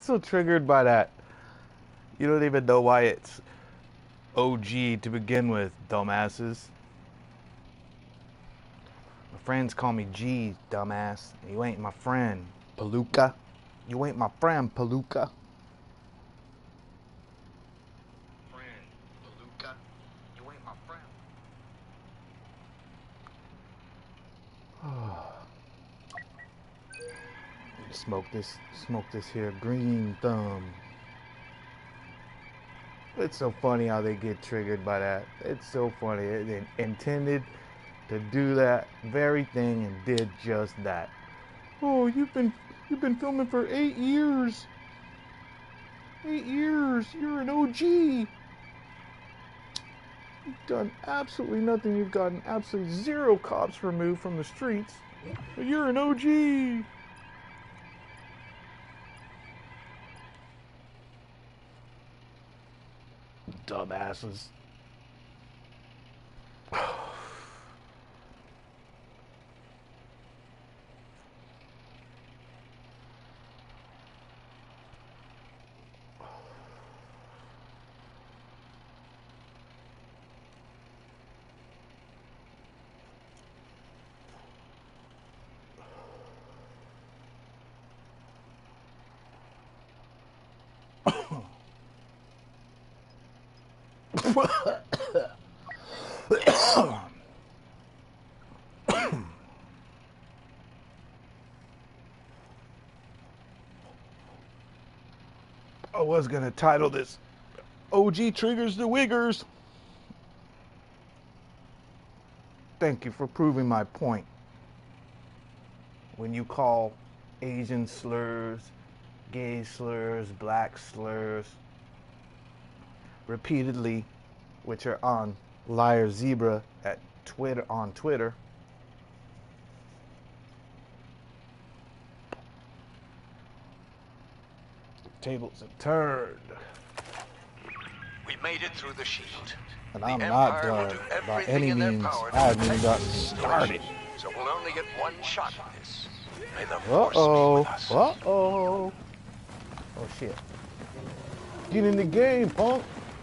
So triggered by that. You don't even know why it's OG to begin with, dumbasses. My friends call me G, dumbass. You ain't my friend, Palooka. You ain't my friend, Palooka. Friend, Palooka. You ain't my friend. Smoke this here green thumb. It's so funny how they get triggered by that. It's so funny. They intended to do that very thing and did just that. Oh, you've been filming for 8 years. 8 years. You're an OG. You've done absolutely nothing. You've gotten absolutely 0 cops removed from the streets. But you're an OG. Dumbasses. I was gonna title this OG Triggers the Wiggers. Thank you for proving my point. When you call Asian slurs, gay slurs, black slurs repeatedly, which are on Liar Zebra at Twitter on Twitter. Tables have turned. We made it through the shield. And I'm not done by any means. I haven't even gotten started. So we'll only get one shot at this. May the force be with us. Oh shit. Get in the game, punk.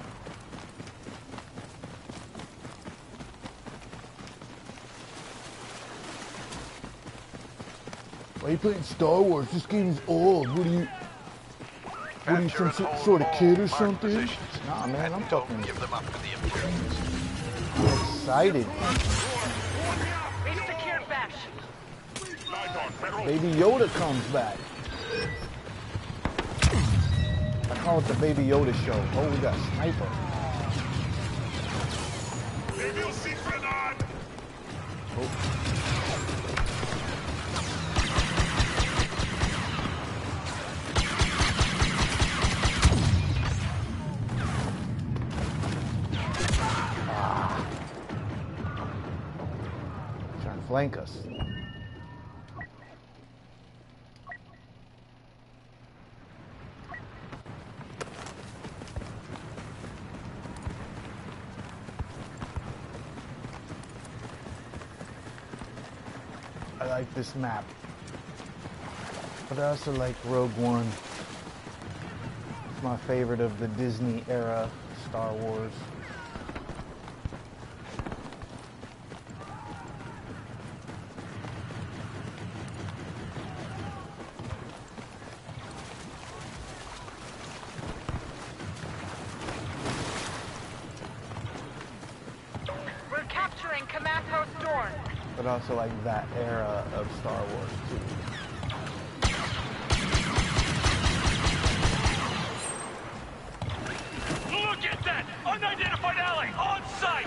Why are you playing Star Wars? This game is old. What are you, some sort of kid or something? Nah, man, I'm talking. Give them up to the Imperials. I'm excited. Baby Yoda comes back. I call it the Baby Yoda show. Oh, we got Sniper. Oh. Flank us. I like this map, but I also like Rogue One. It's my favorite of the Disney era Star Wars. But also like that era of Star Wars too. Look at that! Unidentified ally on site!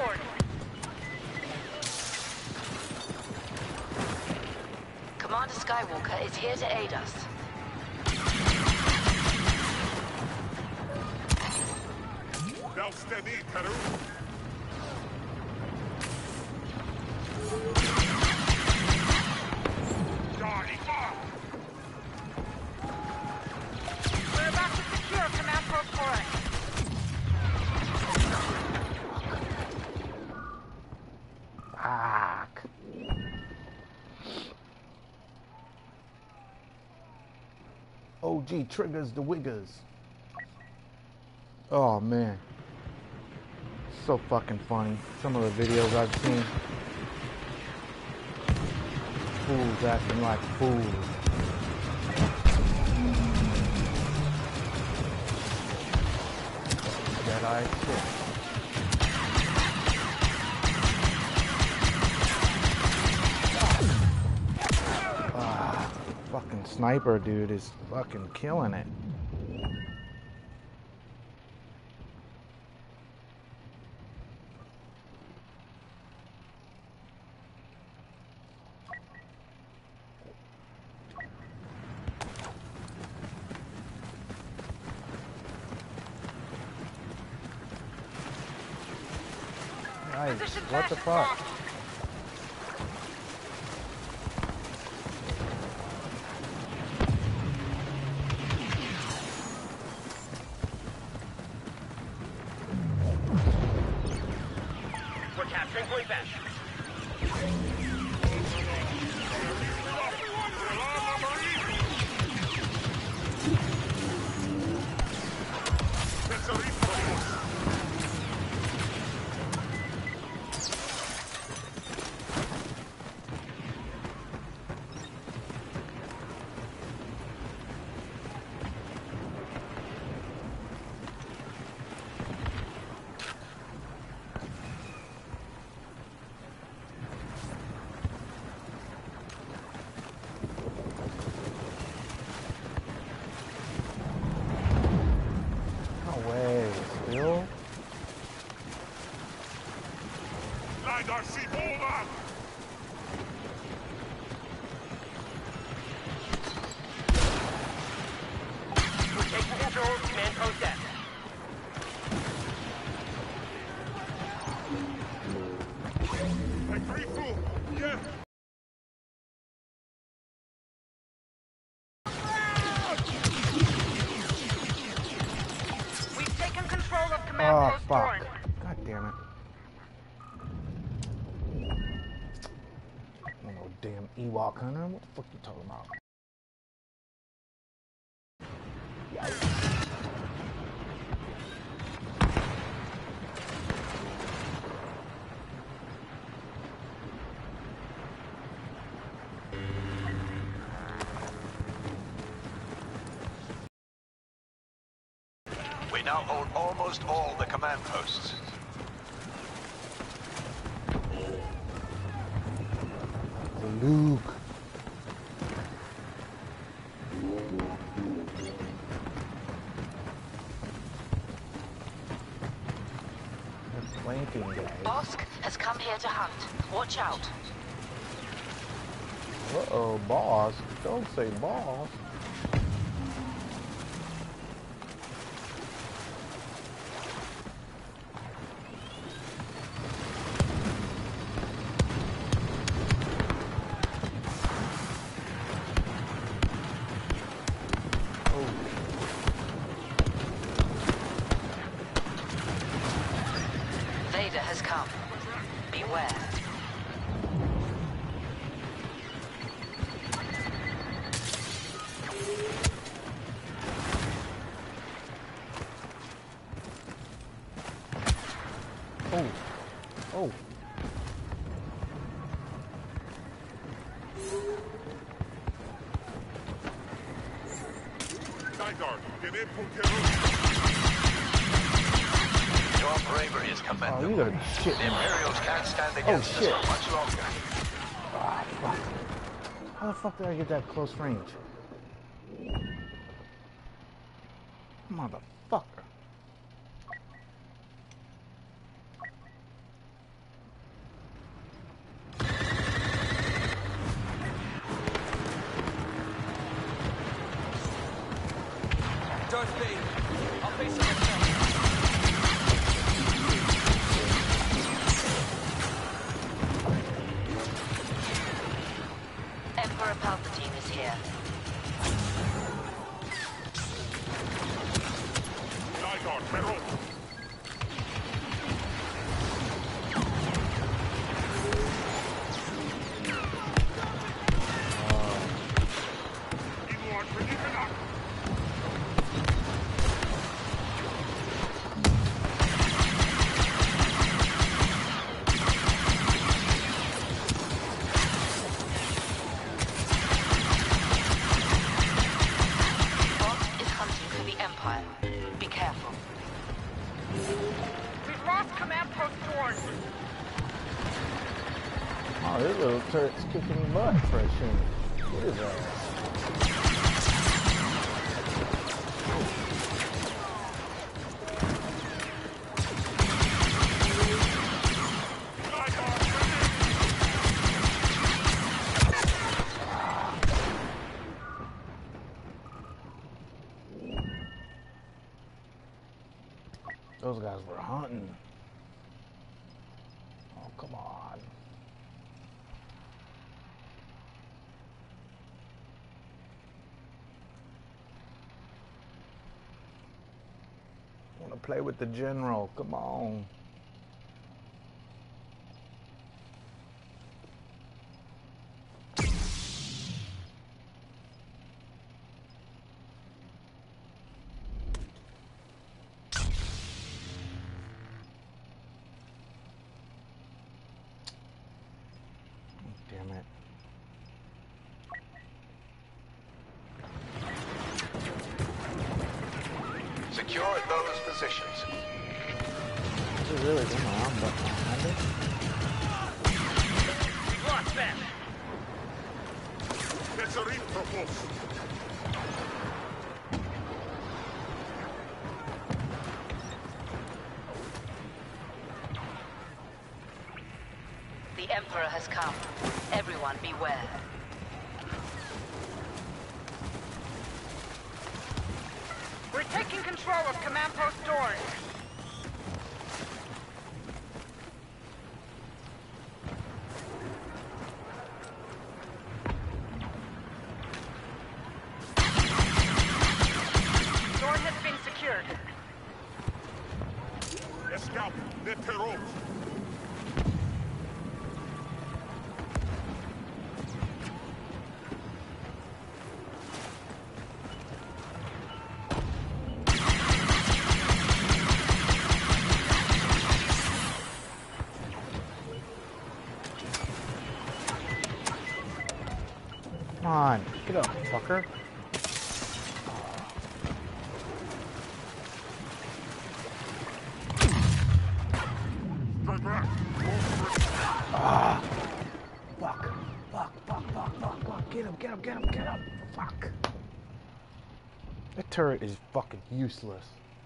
sword. Commander Skywalker is here to aid us. Now steady, Teru. We're about to secure command post 4A. Fuck. OG triggers the wiggers. Oh man. So fucking funny. Some of the videos I've seen. Fools acting like fools. Jedi shit. Fucking sniper dude is fucking killing it. Nice. What the fuck? We're capturing Point Bash. No way, still? Lidar see over! We're taking control of command post F. Like 3 fool! Yeah! We've taken control of command Oh post fuck. Thorn. God damn it. Oh no damn Ewok hunter. What the fuck you talking about? We now hold almost all the command posts. Luke. They're flanking, guys. Bosk has come here to hunt. Watch out. Uh-oh, boss. Don't say boss. Vader has come. Beware. Oh. Oh. Lidar, get input, Teru! Your bravery is Oh, commendable. you gotta be shitting The me. Imperials can't stand against us shit. for much longer. Ah, fuck. How the fuck did I get that close range? Motherfucker. Darth Vader. I'll face him myself. Emperor Palpatine is here. LiDAR, pero. Inward, Renegade. Bot is hunting for the Empire. Be careful. We've lost command post Dorn. Oh, this little turret's kicking butt for a change. What is that? LiDAR, Those guys were hunting. Oh, come on. I want to play with the general. Come on. Damn it. Secure those positions. This is really going on, but We've lost them. That's a reef propulsion. The Emperor has come. Everyone beware. We're taking control of command post Dorn. Dorn has been secured. Escape, Neteros. come on. Get up, fucker. Fuck. Fuck. Get him. Fuck. That turret is fucking useless.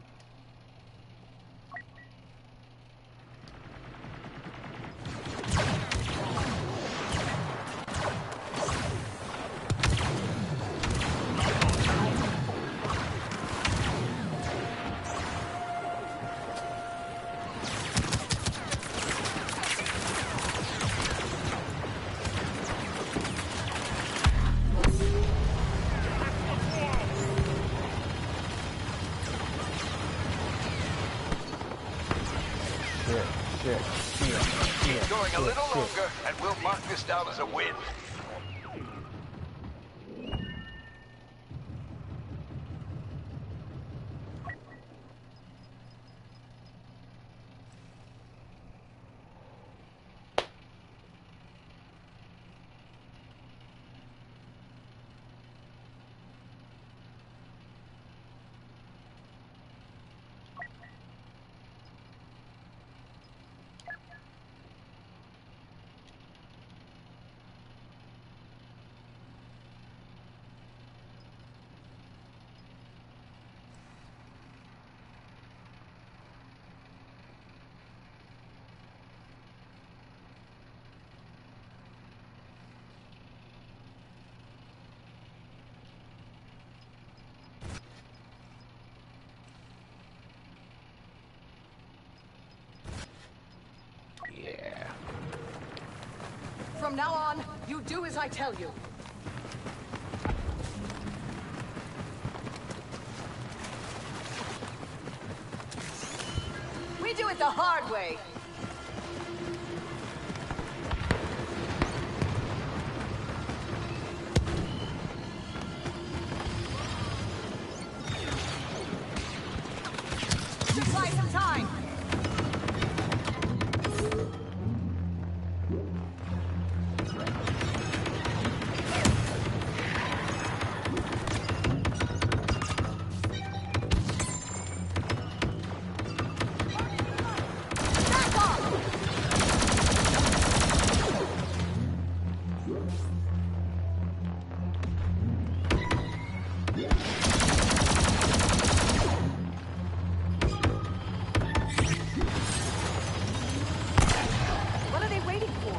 Shit. Going a little longer, and we'll mark this down as a win. yeah. From now on, you do as I tell you. We do it the hard way. Just buy some time. Back off! What are they waiting for?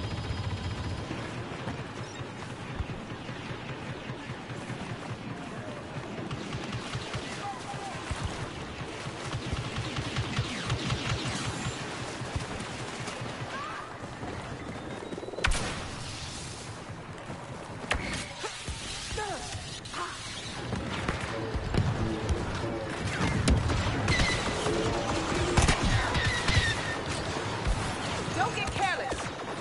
Don't get careless.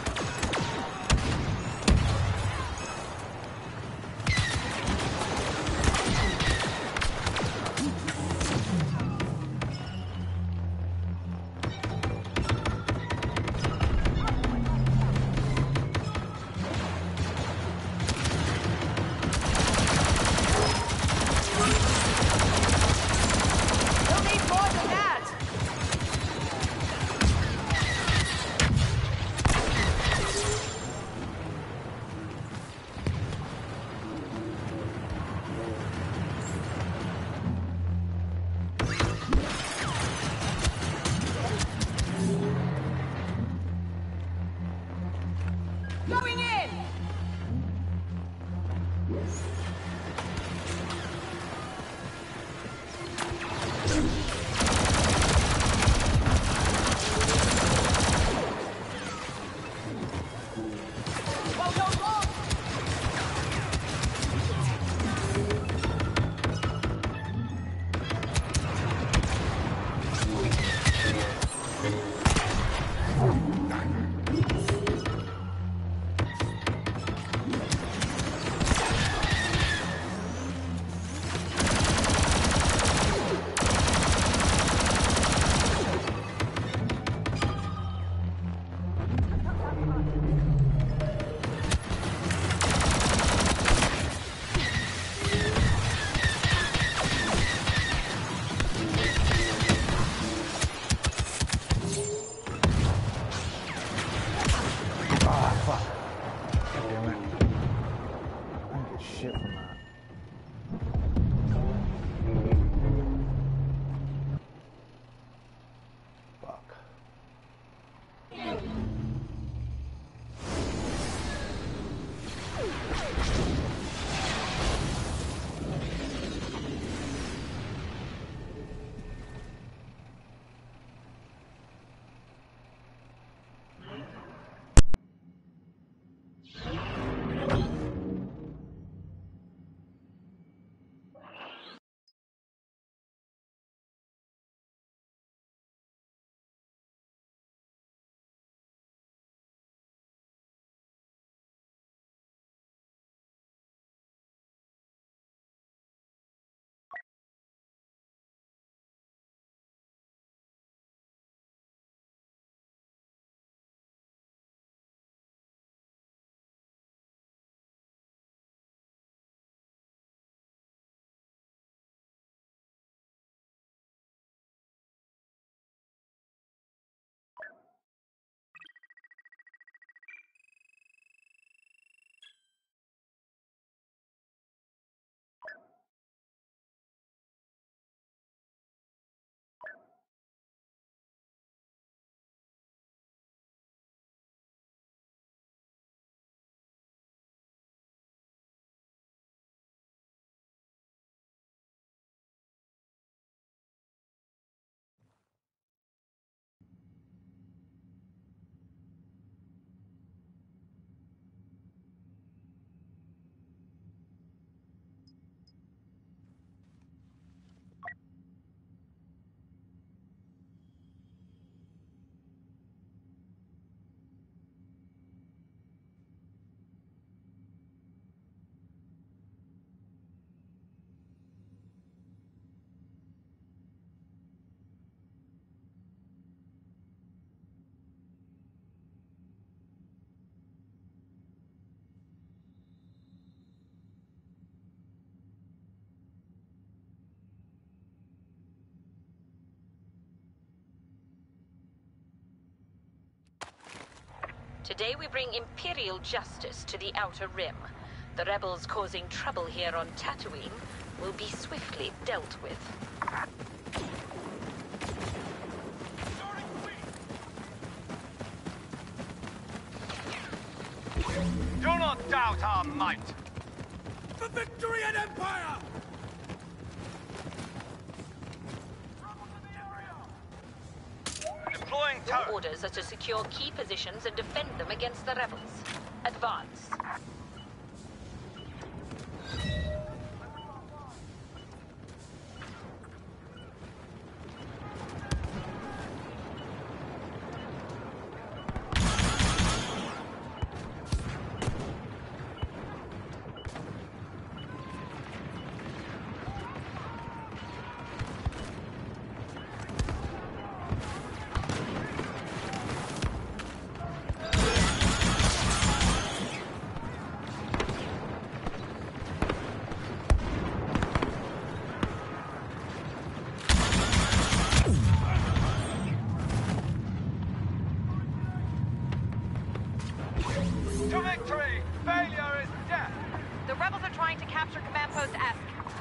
You'll need more than that. Going in! Well, don't walk! Today we bring Imperial justice to the Outer Rim. The rebels causing trouble here on Tatooine will be swiftly dealt with. Do not doubt our might. For victory and empire! Deploying Your turret. orders are to secure key positions and defend them against the rebels. Advance. To victory! Failure is death! The rebels are trying to capture Command Post F.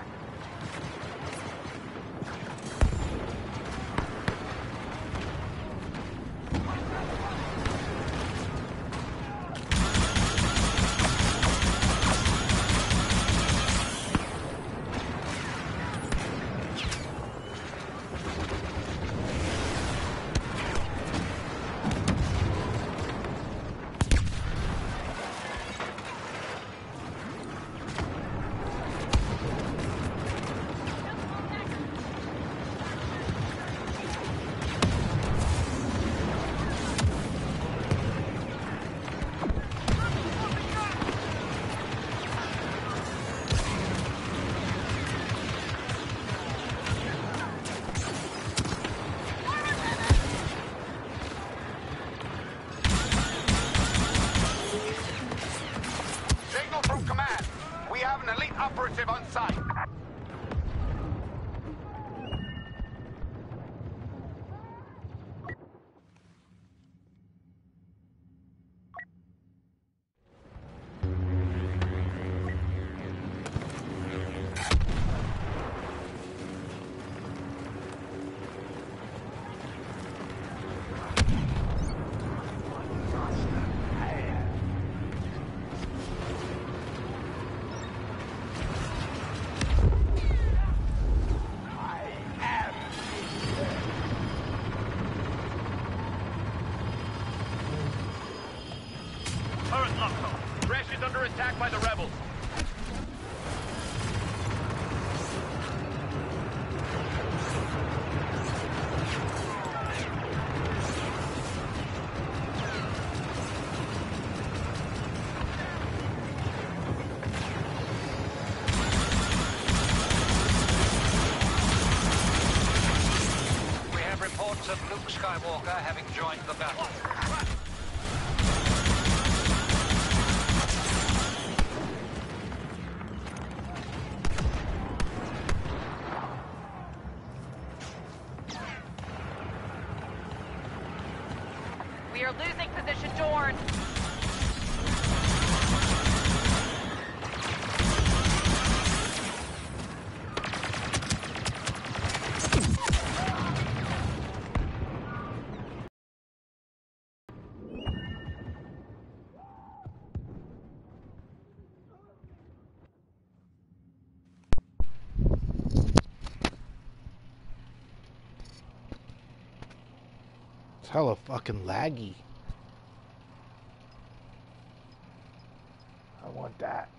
Signal from command. We have an elite operative on site. Turret locked on. Resh is under attack by the rebels. We have reports of Luke Skywalker having joined the battle. We are losing position Dorn. It's hella fucking laggy. I want that.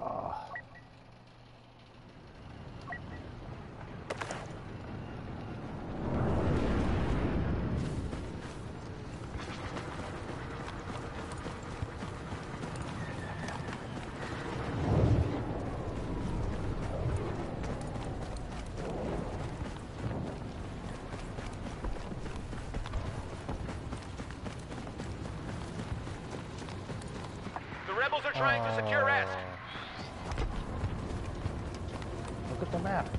The rebels are trying to secure S. Look at the map.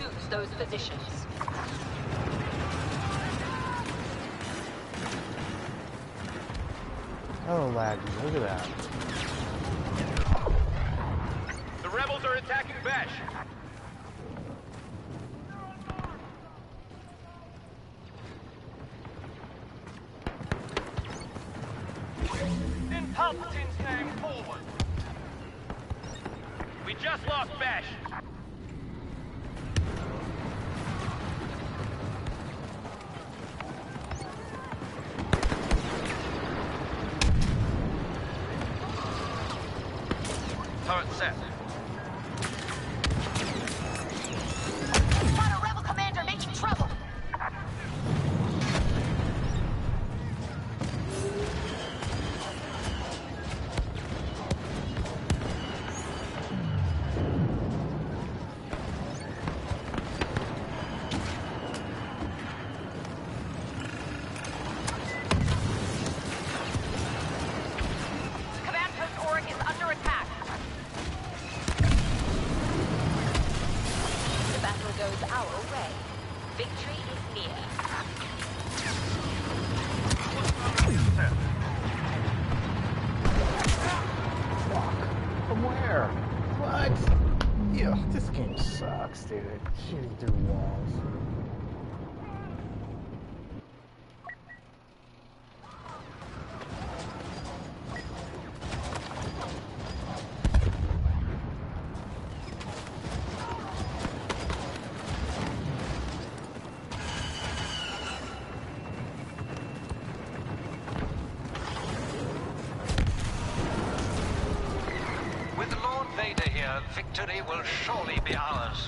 lose those positions. Oh, laggy. Look at that. The rebels are attacking Besh. In Palpatine's name, forward. We just lost Besh. Turret set. Spot a rebel commander making trouble. Command post Oryx is under attack. The battle goes our way. Victory is near. From where? What? Yeah, this game sucks, dude. Shooting through walls. With Lord Vader here, victory will surely be ours.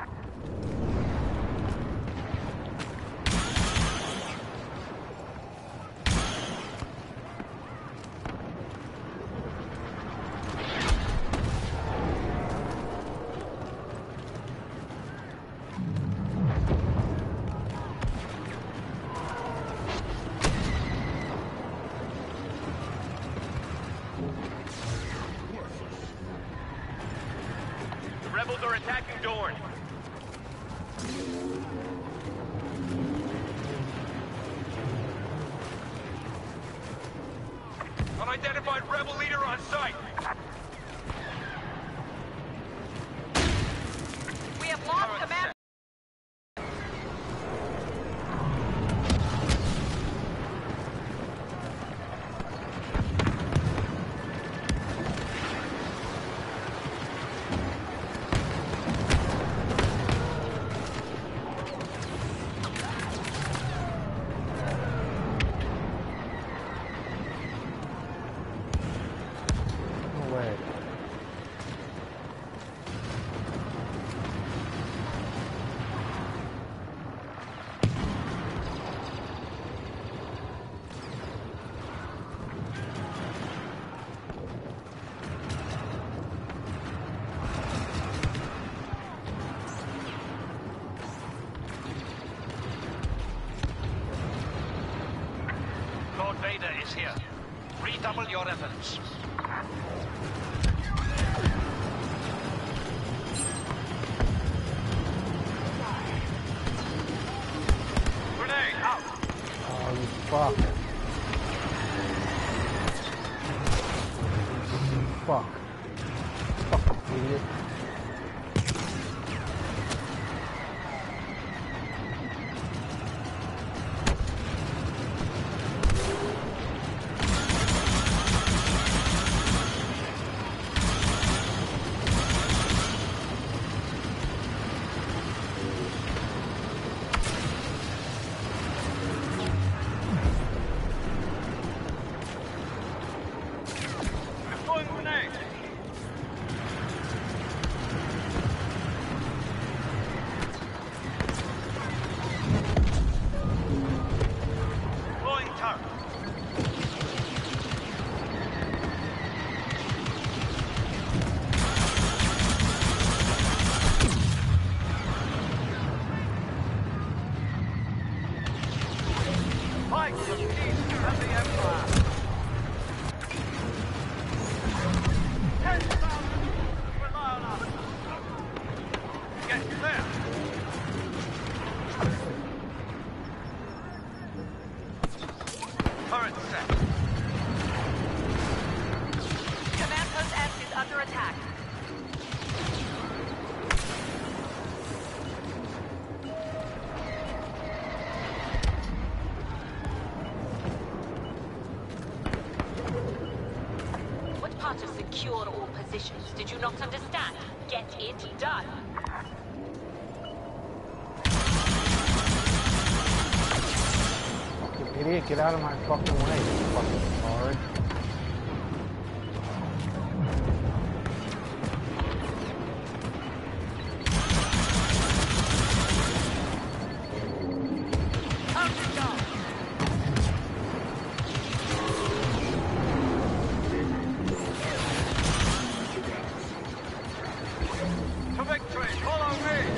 The rebels are attacking Dorne. Unidentified rebel leader on site. We have lost Turret command. set. No way. Lord Vader is here. Redouble your efforts. Grenade out. Oh, you fuck. Fuck. Fuck, idiot. Deploying grenade. under attack. What part of secure all positions did you not understand? Get it done. Fucking idiot, get out of my fucking way, you fucking retard. To victory! Follow me!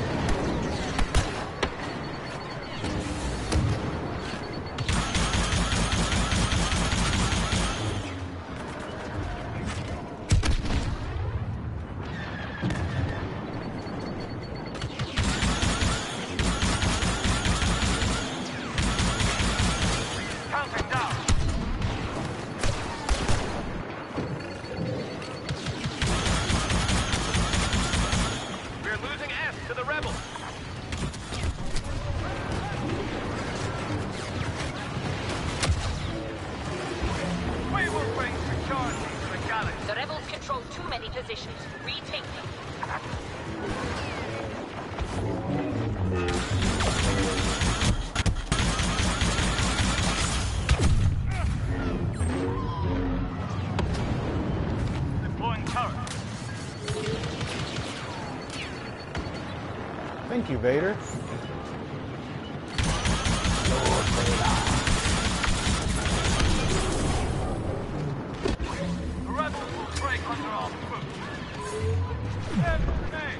Counting down! We're losing S to the rebels. We will bring security to the galaxy. The rebels control too many positions. Retake them. Deploying turret. Thank you, Vader. The rebels will break under our foot. Stand with me.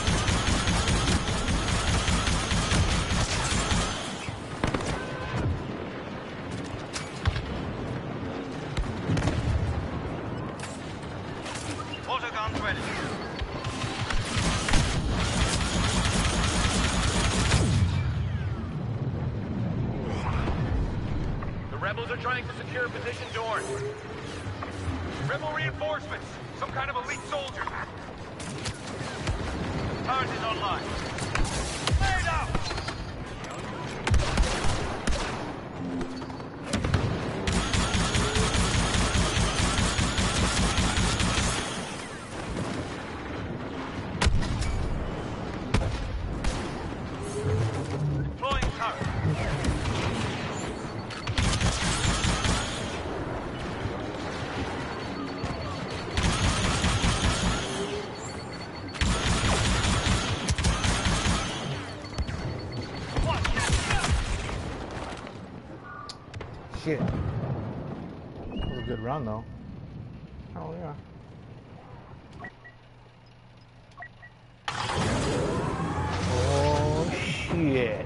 Autoguns ready. The rebels are trying to secure position doors. Rebel reinforcements! Some kind of elite soldiers! Turret is online. Made up! Deploying turret. Shit. That was a good run, though. Oh, yeah. Oh, shit.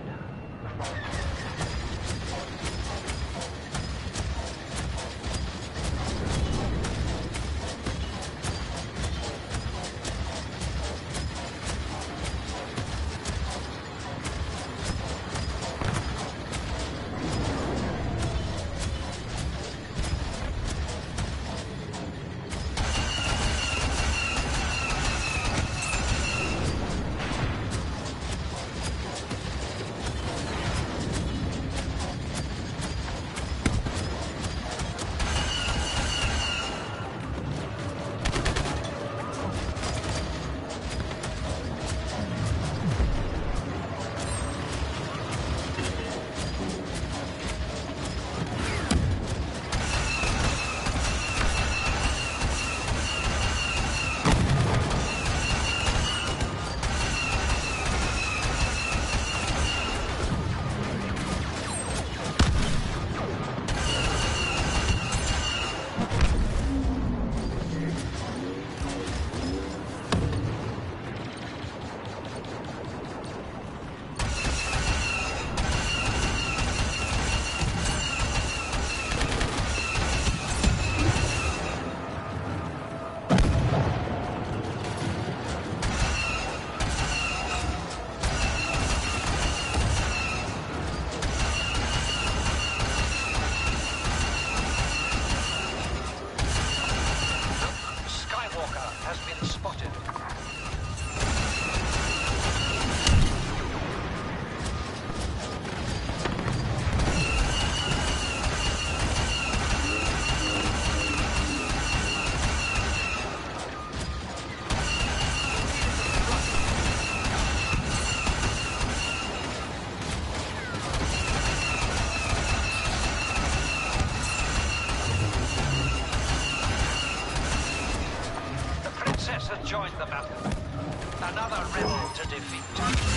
Justice has joined the battle. Another rebel to defeat.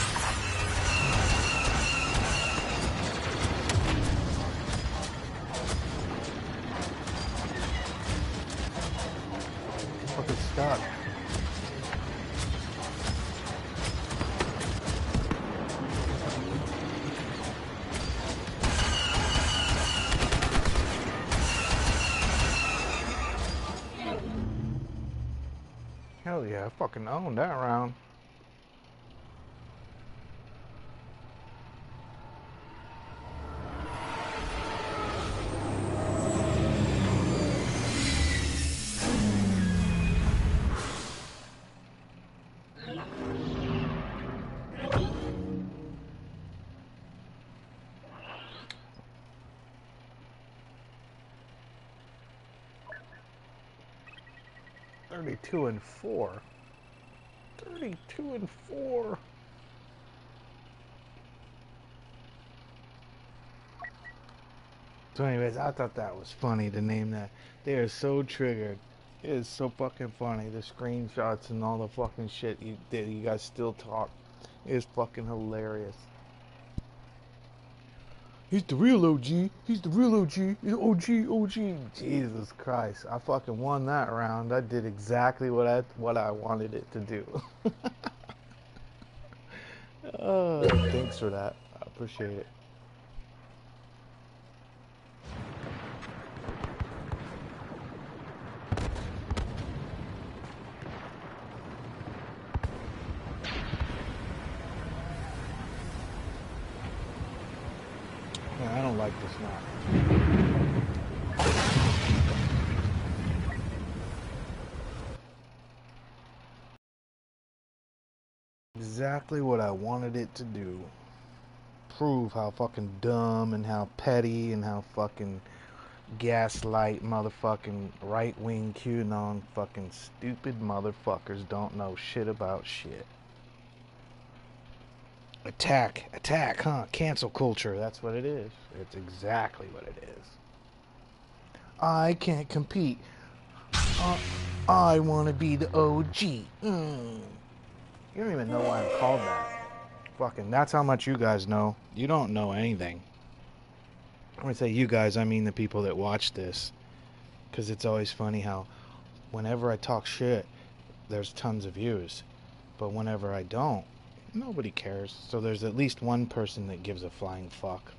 Fucking stuck. Hell yeah, I fucking owned that round. Two and 4. 32 and 4. So anyways, I thought that was funny to name that. They are so triggered. It is so fucking funny. The screenshots and all the fucking shit you did. You guys still talk. It's fucking hilarious. He's the real OG. He's the real OG. He's OG. Jesus Christ. I fucking won that round. I did exactly what I wanted it to do. Thanks for that. I appreciate it. I don't like this map. Exactly what I wanted it to do. Prove how fucking dumb and how petty and how fucking gaslight motherfucking right-wing QAnon fucking stupid motherfuckers don't know shit about shit. Attack, huh? Cancel culture, that's what it is. It's exactly what it is. I can't compete. I want to be the OG. You don't even know why I'm called that. Fucking, that's how much you guys know. You don't know anything. When I say you guys, I mean the people that watch this. Because it's always funny how whenever I talk shit, there's tons of views. But whenever I don't, nobody cares. So there's at least one person that gives a flying fuck.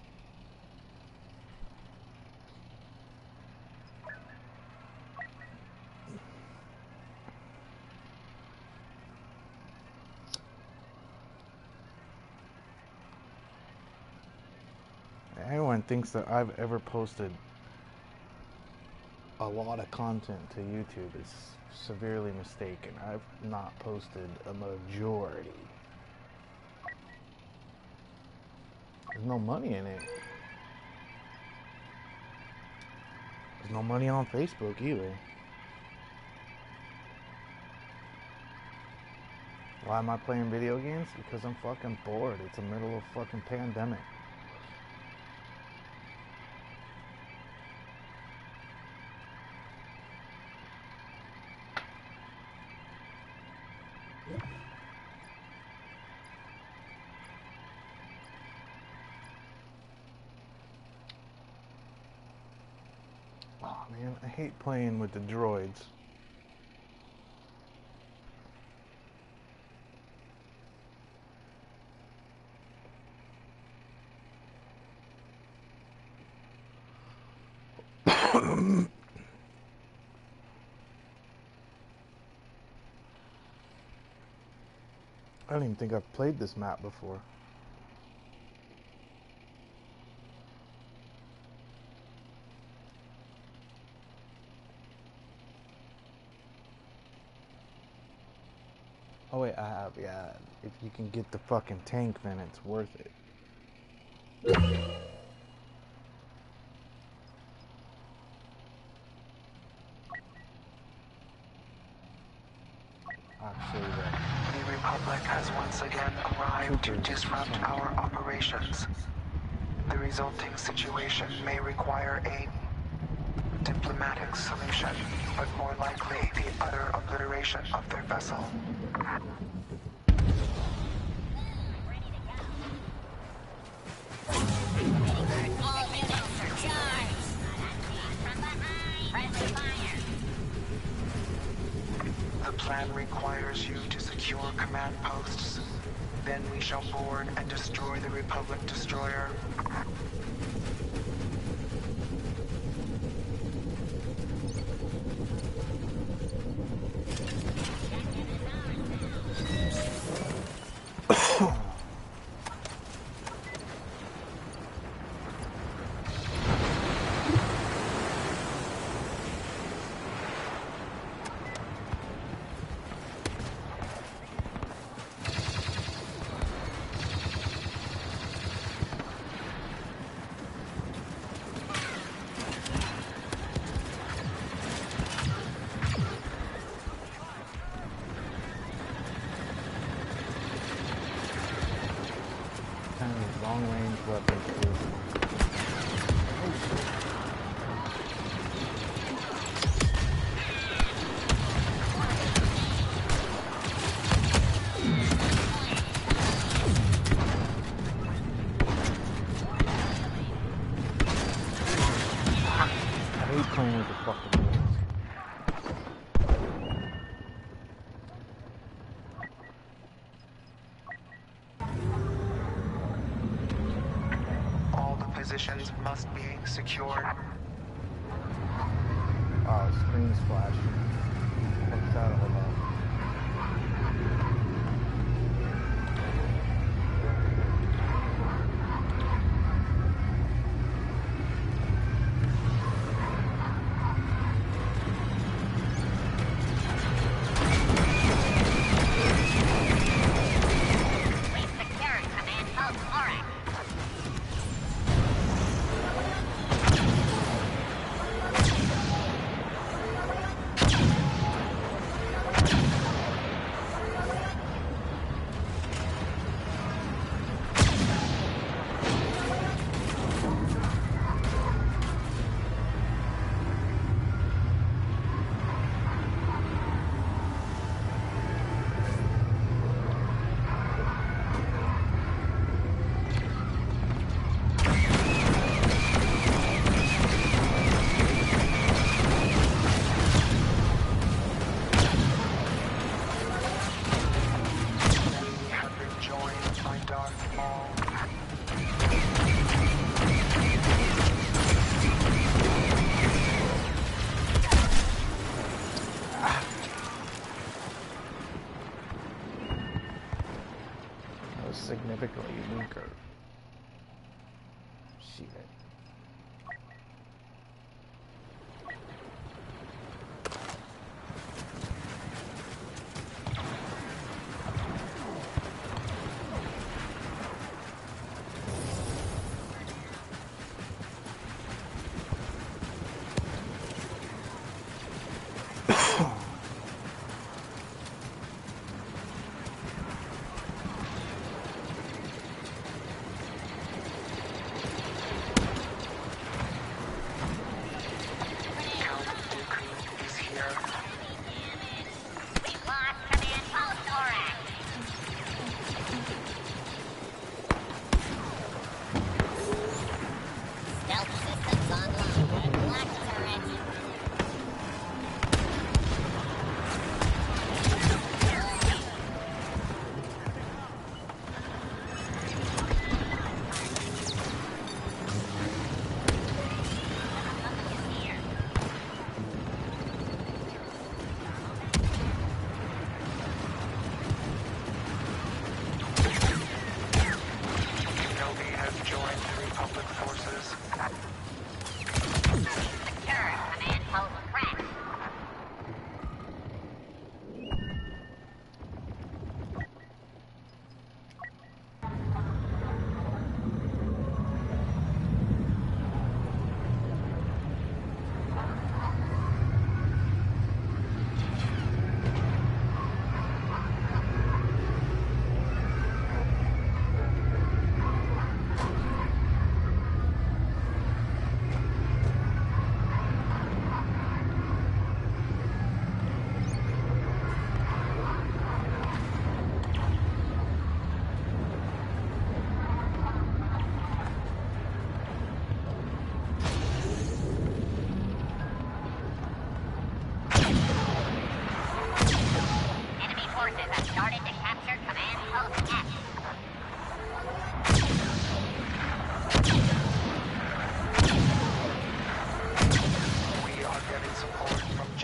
Anyone thinks that I've ever posted a lot of content to YouTube is severely mistaken. I've not posted a majority. There's no money in it. There's no money on Facebook either. Why am I playing video games? Because I'm fucking bored. It's the middle of fucking pandemic. Oh man, I hate playing with the droids. I don't even think I've played this map before. Oh wait, I have, yeah. If you can get the fucking tank, then it's worth it. Actually, The Republic has once again arrived to disrupt our operations. The resulting situation may require a diplomatic diplomatic solution, but more likely the utter obliteration of their vessel. The plan requires you to secure command posts. Then we shall board and destroy the Republic destroyer. Long-range weapons too. I hate playing with the fucking bullets. Positions must be secured. Oh, screen's flashing. What's that all about? Significantly weaker. Shit.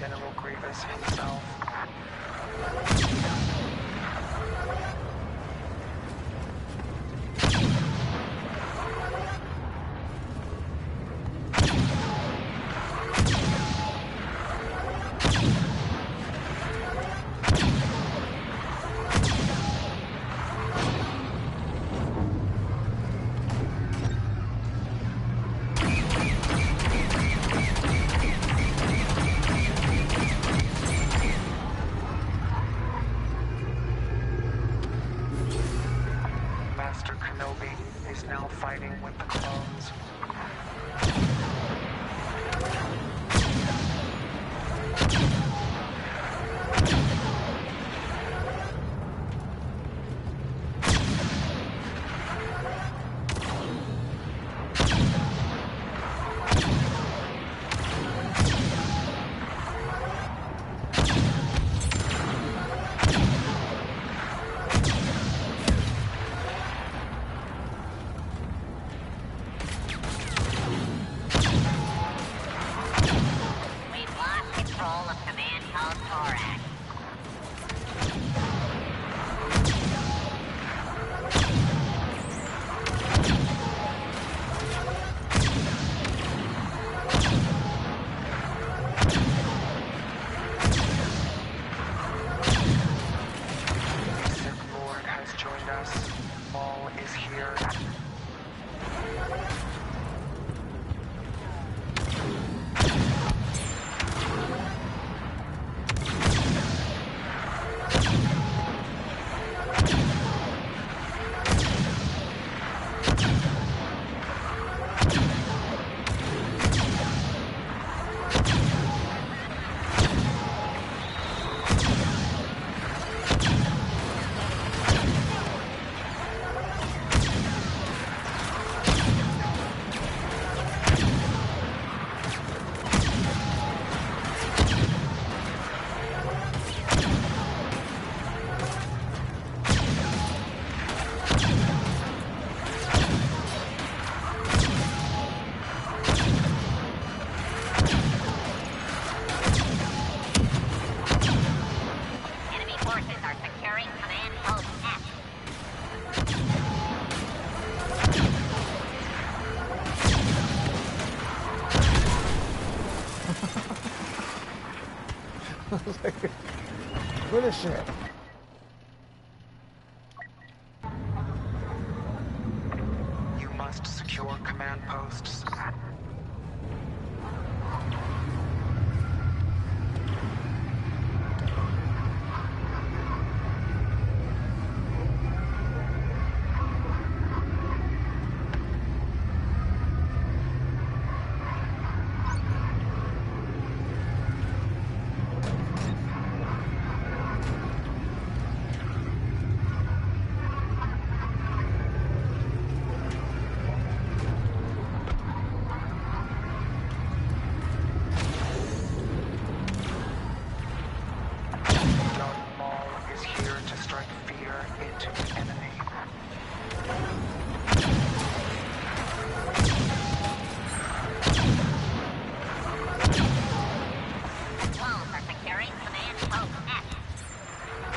General Grievous himself. Master Kenobi is now fighting with the clones. We've lost control of Command Post Thorax. Sith Lord has joined us. Maul is here. Enemy forces are securing Command Post F. Finish it. You must secure command posts. Darth Maul is here to strike fear into the enemy. Clones are securing Command Post F.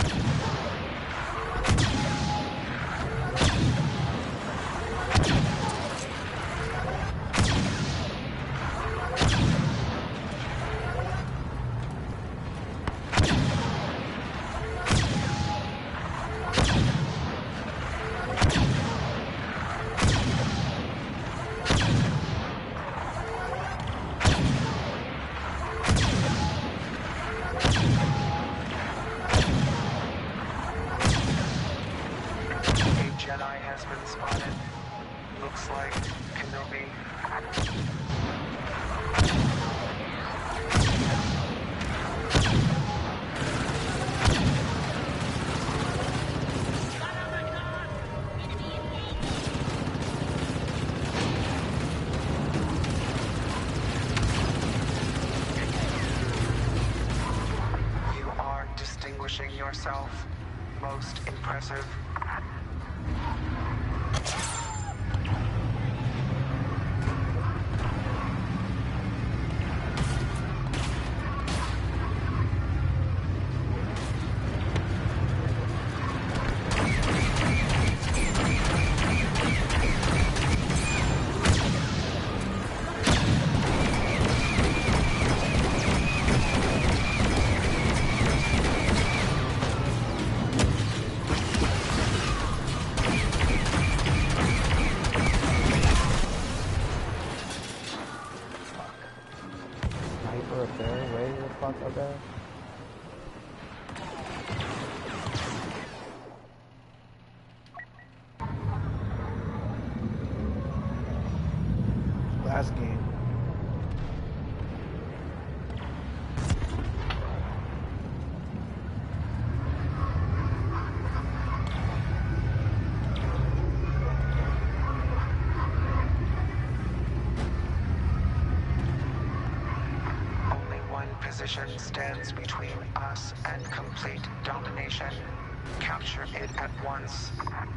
A Jedi has been spotted. Looks like Kenobi. You are distinguishing yourself. Most impressive. up there, way the fuck up there. Last game. Position stands between us and complete domination. Capture it at once.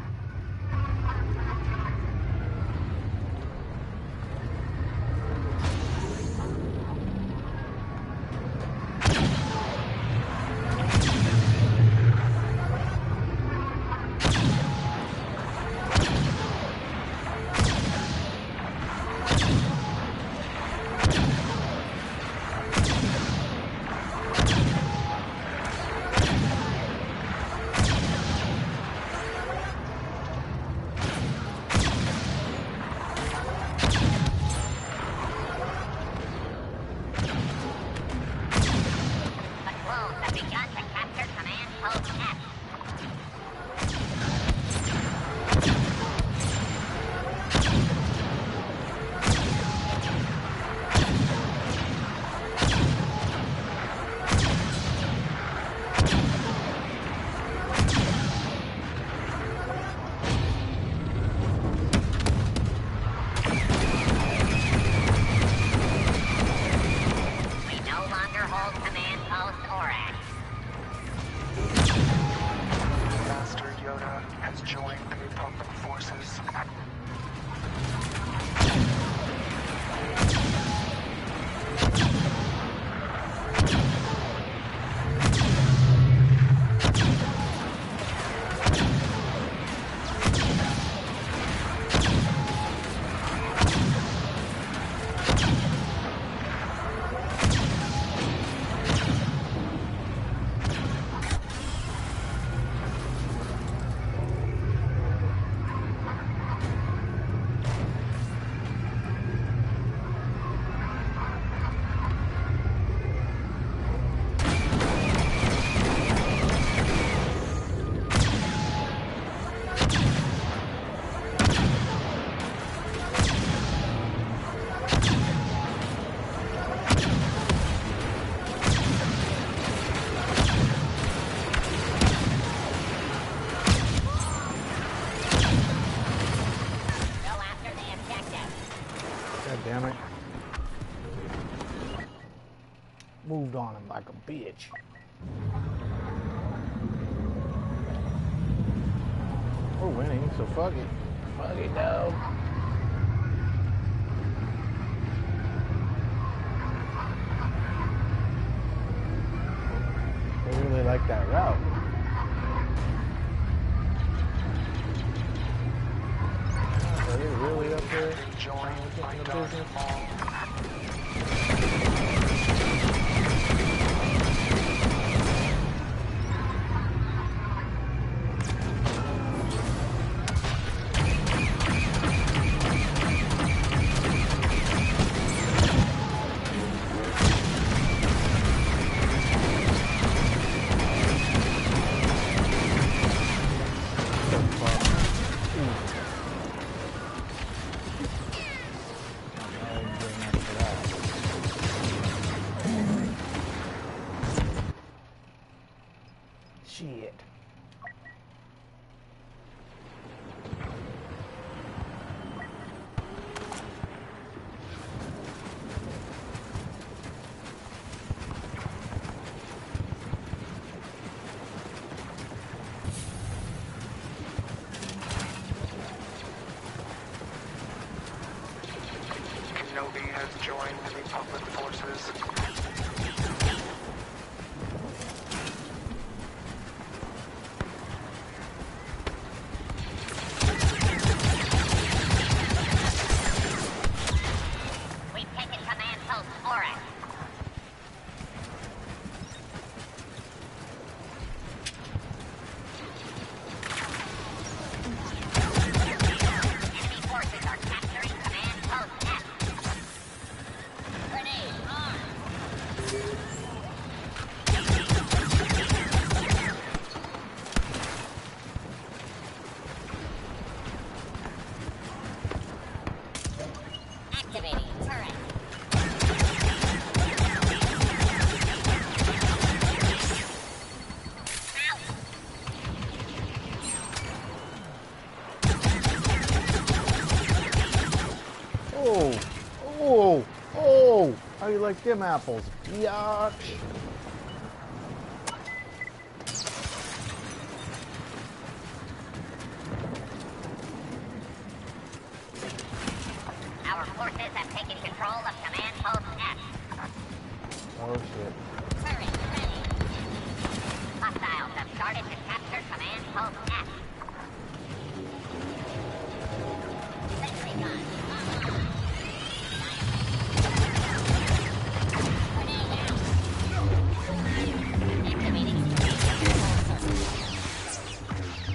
Damn it. Moved on him like a bitch. We're winning, so fuck it. Fuck it, though. I really like that route. Are they really up there? Join my business. Shit. Kenobi has joined the Republic forces. Activating turret. Oh, oh, oh! How you like them apples? Yuck! Our forces have taken control of Command Post F. Oh shit! Turret ready. Hostiles have started to capture Command Post F. Sentry gun. Activating control circuit.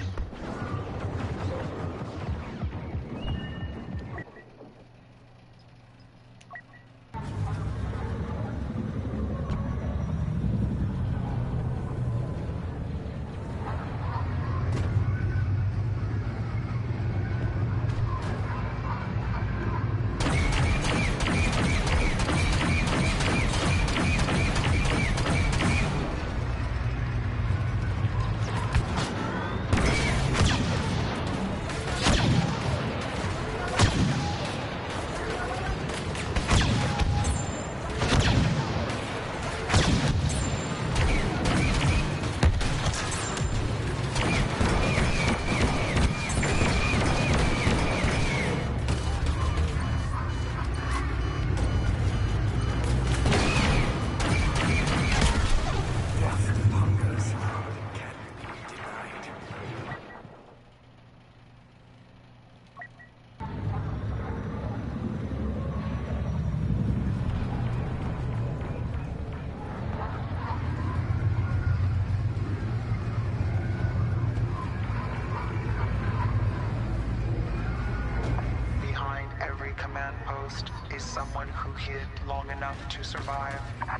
Behind every command post is someone who hid long enough to survive.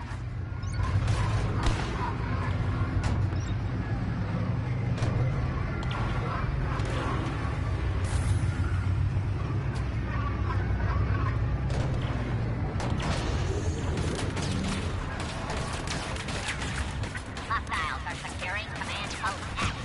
Hostiles are securing Command Post F.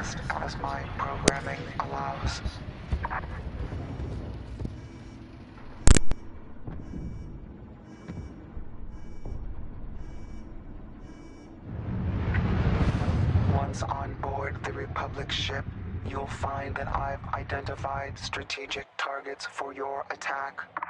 fast as my programming allows. Once on board the Republic ship, you'll find that I've identified strategic targets for your attack.